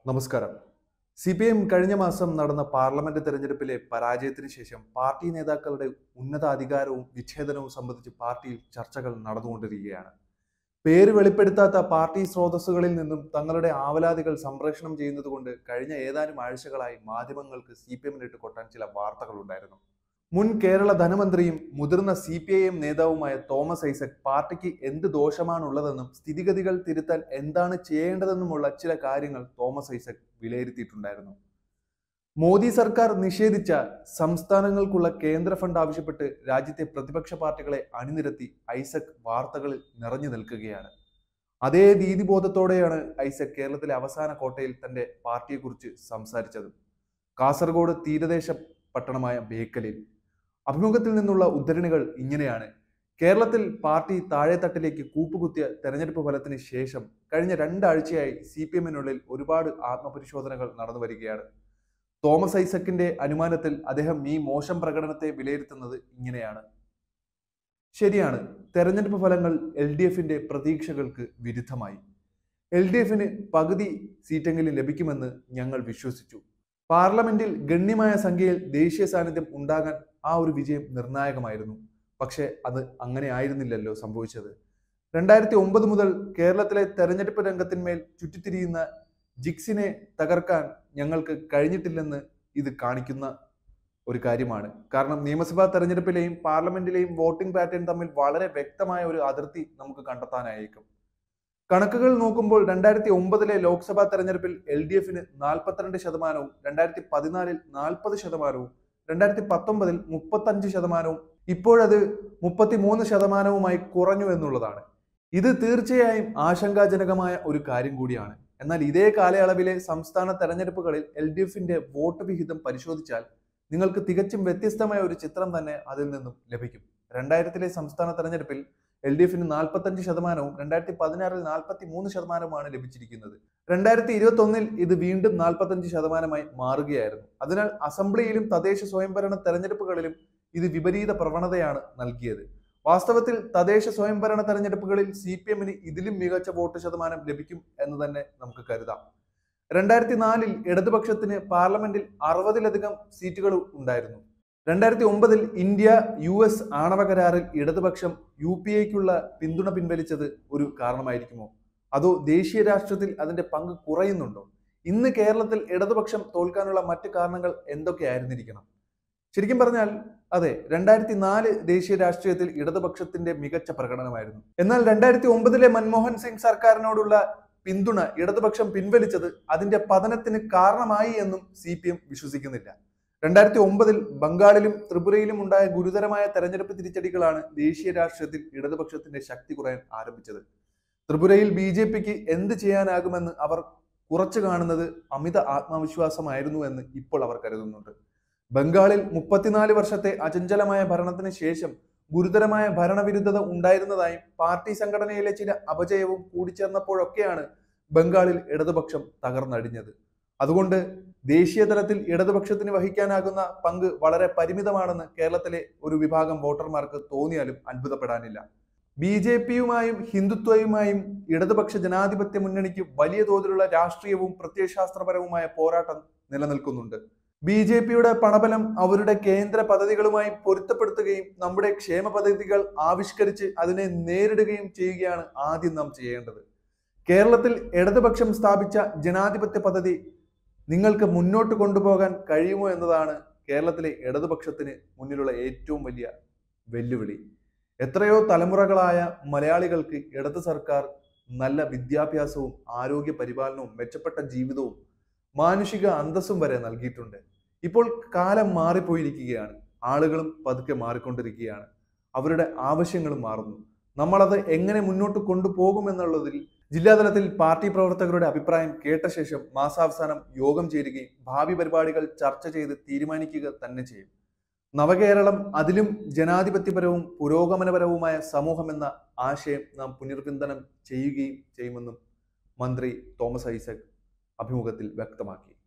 നമസ്കാരം. CPM കഴിഞ്ഞ മാസം നടന്ന പാർലമെന്റ് തെരഞ്ഞെടുപ്പിലെ പരാജയത്തിന് ശേഷം പാർട്ടി നേതാക്കളുടെ ഉന്നതാധികാരവും വിച്ഛേദനവും സംബന്ധിച്ച് പാർട്ടിയിൽ ചർച്ചകൾ നടന്നുകൊണ്ടിരിക്കുകയാണ്. പേര് വെളിപ്പെടുത്താത്ത പാർട്ടി സ്രോതസ്സുകളിൽ നിന്നും തങ്ങളുടെ ആവലാതികൾ സംപ്രേഷണം ചെയ്യുന്നതുകൊണ്ട് കഴിഞ്ഞ ഏതാനും ആഴ്ചകളായി മാധ്യമങ്ങൾക്ക് CPM-നിട്ട് കൊട്ടാൻ ചില വാർത്തകളുണ്ടായിരുന്നു. മുൻ കേരള ധനമന്ത്രിയും മുതിർന്ന CPIM നേതാവുമായ തോമസ് ഐസക് പാർട്ടിക്ക് എന്ത് ദോഷമാണുള്ളതെന്നും സ്ഥിതിഗതികൾ തിരുത്താൻ എന്താണ് ചെയ്യേണ്ടതെന്നുമുള്ള ചില കാര്യങ്ങൾ തോമസ് ഐസക് വിലയിരുത്തിയിട്ടുണ്ടായിരുന്നു. മോദി സർക്കാർ നിഷേധിച്ച സംസ്ഥാനങ്ങൾക്കുള്ള കേന്ദ്ര ഫണ്ട് ആവശ്യപ്പെട്ട് രാജ്യത്തെ പ്രതിപക്ഷ പാർട്ടികളെ അണിനിരത്തി ഐസക് വാർത്തകളിൽ നിറഞ്ഞു നിൽക്കുകയാണ്. അതേ നീതിബോധത്തോടെയാണ് ഐസക് കേരളത്തിലെ അവസാന കോട്ടയിൽ തന്റെ പാർട്ടിയെക്കുറിച്ച് സംസാരിച്ചത്. കാസർഗോഡ് തീരദേശ പട്ടണമായ ബേക്കലിൽ അഭിമുഖത്തിൽ നിന്നുള്ള ഉദ്ധരണികൾ ഇങ്ങനെയാണ്. കേരളത്തിൽ പാർട്ടി താഴെത്തട്ടിലേക്ക് കൂപ്പുകുത്തിയ തെരഞ്ഞെടുപ്പ് ഫലത്തിന് ശേഷം കഴിഞ്ഞ 2 ആഴ്ചയായി CPM-നുള്ളിൽ ഒരുപാട് ആത്മപരിശോധനകൾ നടന്നു വരികയാണ്. തോമസ് ഐസക്കിന്റെ അനുമാനത്തിൽ അദ്ദേഹം ഈ മോശം പ്രകടനത്തെ വിലയിരുത്തുന്നത് ഇങ്ങനെയാണ്. ശരിയാണ്, തെരഞ്ഞെടുപ്പ് ഫലങ്ങൾ LDF-ന്റെ പ്രതീക്ഷകൾക്ക് വിരുദ്ധമായി. LDF-ന് പകുതി സീറ്റെങ്കിലും ലഭിക്കുമെന്ന് ഞങ്ങൾ വിശ്വസിച്ചു. പാർലമെന്റിൽ ഗണ്യമായ സംഖ്യയിൽ ദേശീയ സാന്നിധ്യം ഉണ്ടാകാൻ ആ ഒരു വിജയം നിർണായകമായിരുന്നു. പക്ഷെ അത് അങ്ങനെ ആയിരുന്നില്ലല്ലോ സംഭവിച്ചത്. 2009 മുതൽ കേരളത്തിലെ തെരഞ്ഞെടുപ്പ് രംഗത്തിന്മേൽ ചുറ്റിത്തിരിയുന്ന ജിക്സിനെ തകർക്കാൻ ഞങ്ങൾക്ക് കഴിഞ്ഞിട്ടില്ലെന്ന് ഇത് കാണിക്കുന്ന ഒരു കാര്യമാണ്. കാരണം നിയമസഭാ തെരഞ്ഞെടുപ്പിലെയും പാർലമെന്റിലെയും വോട്ടിംഗ് പാറ്റേൺ തമ്മിൽ വളരെ വ്യക്തമായ ഒരു അതിർത്തി നമുക്ക് കണ്ടെത്താനായേക്കും. കണക്കുകൾ നോക്കുമ്പോൾ 2009 ലോക്സഭാ തെരഞ്ഞെടുപ്പിൽ LDF-ന് 42%, 2014 40%, 2019 35%, ഇപ്പോഴത് 33%-മായി കുറഞ്ഞു എന്നുള്ളതാണ്. ഇത് തീർച്ചയായും ആശങ്കാജനകമായ ഒരു കാര്യം കൂടിയാണ്. എന്നാൽ ഇതേ കാലയളവിലെ സംസ്ഥാന തെരഞ്ഞെടുപ്പുകളിൽ LDF-ന്റെ വോട്ട് വിഹിതം പരിശോധിച്ചാൽ നിങ്ങൾക്ക് തികച്ചും വ്യത്യസ്തമായ ഒരു ചിത്രം തന്നെ അതിൽ നിന്നും ലഭിക്കും. 2000 സംസ്ഥാന തെരഞ്ഞെടുപ്പിൽ LDF-ന് 45%, 2016 43%-മാണ് ലഭിച്ചിരിക്കുന്നത്. 2021 ഇത് വീണ്ടും 45%-മായി മാറുകയായിരുന്നു. അതിനാൽ അസംബ്ലിയിലും തദ്ദേശ സ്വയംഭരണ തെരഞ്ഞെടുപ്പുകളിലും ഇത് വിപരീത പ്രവണതയാണ് നൽകിയത്. വാസ്തവത്തിൽ തദ്ദേശ സ്വയംഭരണ തെരഞ്ഞെടുപ്പുകളിൽ CPM-ന് ഇതിലും മികച്ച വോട്ട് ശതമാനം ലഭിക്കും എന്ന് തന്നെ നമുക്ക് കരുതാം. 2004 ഇടതുപക്ഷത്തിന് പാർലമെന്റിൽ 60-ലധികം സീറ്റുകൾ ഉണ്ടായിരുന്നു. 2009 ഇന്ത്യ US ആണവ കരാറിൽ ഇടതുപക്ഷം UPA-ക്കുള്ള പിന്തുണ പിൻവലിച്ചത് ഒരു കാരണമായിരിക്കുമോ? അതോ ദേശീയ രാഷ്ട്രീയത്തിൽ അതിന്റെ പങ്ക് കുറയുന്നുണ്ടോ? ഇന്ന് കേരളത്തിൽ ഇടതുപക്ഷം തോൽക്കാനുള്ള മറ്റു കാരണങ്ങൾ എന്തൊക്കെയായിരുന്നിരിക്കണം? ശരിക്കും പറഞ്ഞാൽ അതെ, 2004 ദേശീയ രാഷ്ട്രീയത്തിൽ ഇടതുപക്ഷത്തിന്റെ മികച്ച പ്രകടനമായിരുന്നു. എന്നാൽ 2009 മൻമോഹൻ സിംഗ് സർക്കാരിനോടുള്ള പിന്തുണ ഇടതുപക്ഷം പിൻവലിച്ചത് അതിന്റെ പതനത്തിന് കാരണമായി എന്നും CPM വിശ്വസിക്കുന്നില്ല. 2009 ബംഗാളിലും ത്രിപുരയിലും ഉണ്ടായ ഗുരുതരമായ തെരഞ്ഞെടുപ്പ് തിരിച്ചടികളാണ് ദേശീയ രാഷ്ട്രീയത്തിൽ ഇടതുപക്ഷത്തിന്റെ ശക്തി കുറയാൻ ആരംഭിച്ചത്. ത്രിപുരയിൽ BJP-ക്ക് എന്ത് ചെയ്യാനാകുമെന്ന് അവർ കുറച്ചു കാണുന്നത് അമിത ആത്മവിശ്വാസമായിരുന്നു എന്ന് ഇപ്പോൾ അവർ കരുതുന്നുണ്ട്. ബംഗാളിൽ 34 വർഷത്തെ അചഞ്ചലമായ ഭരണത്തിന് ശേഷം ഗുരുതരമായ ഭരണവിരുദ്ധത ഉണ്ടായിരുന്നതായും പാർട്ടി സംഘടനയിലെ ചില അപജയവും കൂടിച്ചേർന്നപ്പോഴൊക്കെയാണ് ബംഗാളിൽ ഇടതുപക്ഷം തകർന്നടിഞ്ഞത്. അതുകൊണ്ട് ദേശീയ തലത്തിൽ ഇടതുപക്ഷത്തിന് വഹിക്കാനാകുന്ന പങ്ക് വളരെ പരിമിതമാണെന്ന് കേരളത്തിലെ ഒരു വിഭാഗം വോട്ടർമാർക്ക് തോന്നിയാലും അത്ഭുതപ്പെടാനില്ല. BJP-യുമായും ഹിന്ദുത്വയുമായും ഇടതുപക്ഷ ജനാധിപത്യ മുന്നണിക്ക് വലിയ തോതിലുള്ള രാഷ്ട്രീയവും പ്രത്യയശാസ്ത്രപരവുമായ പോരാട്ടം നിലനിൽക്കുന്നുണ്ട്. BJP-യുടെ പണബലം അവരുടെ കേന്ദ്ര പദ്ധതികളുമായി പൊരുത്തപ്പെടുത്തുകയും നമ്മുടെ ക്ഷേമ പദ്ധതികൾ ആവിഷ്കരിച്ച് അതിനെ നേരിടുകയും ചെയ്യുകയാണ് ആദ്യം നാം ചെയ്യേണ്ടത്. കേരളത്തിൽ ഇടതുപക്ഷം സ്ഥാപിച്ച ജനാധിപത്യ പദ്ധതി നിങ്ങൾക്ക് മുന്നോട്ട് കൊണ്ടുപോകാൻ കഴിയുമോ എന്നതാണ് കേരളത്തിലെ ഇടതുപക്ഷത്തിന് മുന്നിലുള്ള ഏറ്റവും വലിയ വെല്ലുവിളി. എത്രയോ തലമുറകളായ മലയാളികൾക്ക് ഇടത് സർക്കാർ നല്ല വിദ്യാഭ്യാസവും ആരോഗ്യ പരിപാലനവും മെച്ചപ്പെട്ട ജീവിതവും മാനുഷിക അന്തസ്സും വരെ നൽകിയിട്ടുണ്ട്. ഇപ്പോൾ കാലം മാറിപ്പോയിരിക്കുകയാണ്. ആളുകളും പതുക്കെ മാറിക്കൊണ്ടിരിക്കുകയാണ്. അവരുടെ ആവശ്യങ്ങളും മാറുന്നു. നമ്മളത് എങ്ങനെ മുന്നോട്ട് കൊണ്ടുപോകുമെന്നുള്ളതിൽ ജില്ലാതലത്തിൽ പാർട്ടി പ്രവർത്തകരുടെ അഭിപ്രായം കേട്ട ശേഷം മാസാവസാനം യോഗം ചേരുകയും ഭാവി പരിപാടികൾ ചർച്ച ചെയ്ത് തീരുമാനിക്കുക തന്നെ ചെയ്യും. നവകേരളം, അതിലും ജനാധിപത്യപരവും പുരോഗമനപരവുമായ സമൂഹം എന്ന ആശയം നാം പുനർവിചിന്തനം ചെയ്യുകയും ചെയ്യുമെന്നും മന്ത്രി തോമസ് ഐസക് അഭിമുഖത്തിൽ വ്യക്തമാക്കി.